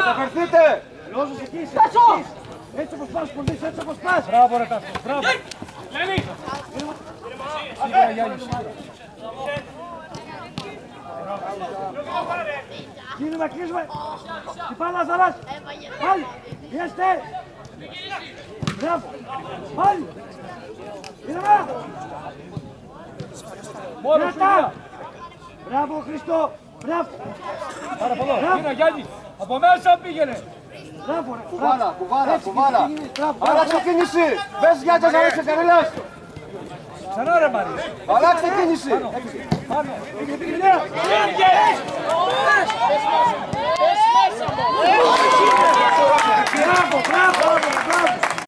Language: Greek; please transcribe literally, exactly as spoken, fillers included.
Μεταφερθείτε! Λόζος εκεί, εκεί. Έτσι όπως πας, πολύ, έτσι όπως πας. Μπράβο ρε Τάσο, μπράβο. Γιάννη! Σίγουρα Γιάννη, σίγουρα. Κλείνουμε, κλείσουμε. Τι πάλα, Ζαλάς. Πάλι. Πιέστε. Μπράβο. Πάλι. Ήρεμα. Μόνο σου, Ηλία. Μπράβο, Χριστό. Μπράβο. Πάρα πολλά. Πήγαινε Γιάννη. Από μέσα πήγαινε. Μπράβο, ρε. Κουβάλα, κουβάλα, κουβάλα. Μπράβο. Άλλαξε κίνηση. Πες Γιάννη να ρίξε κανένας. Ξανά ρε Μαρία. Αλλάξτε κίνηση. Πάνω. Μπράβο, μπράβο.